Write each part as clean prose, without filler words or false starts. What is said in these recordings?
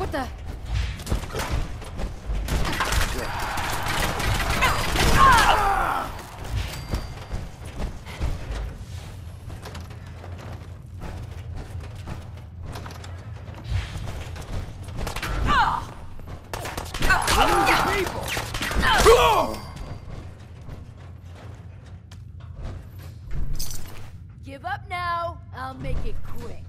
What the? Give up now. I'll make it quick.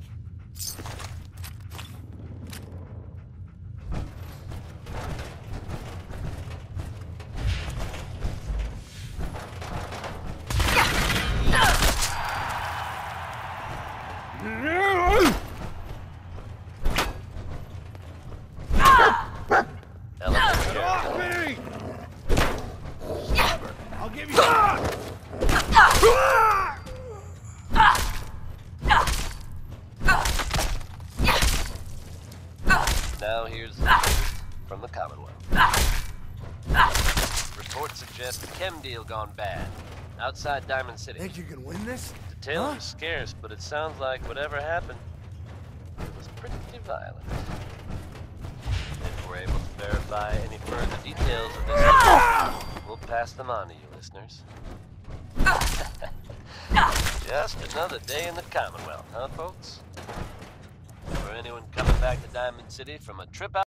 I'll give you. Now here's the news from the Commonwealth. Reports suggest the chem deal gone bad outside Diamond City. Think you can win this? Details are scarce, but it sounds like whatever happened, it was pretty violent. If we're able to verify any further details of this, we'll pass them on to you listeners. Just another day in the Commonwealth, huh folks? For anyone coming back to Diamond City from a trip out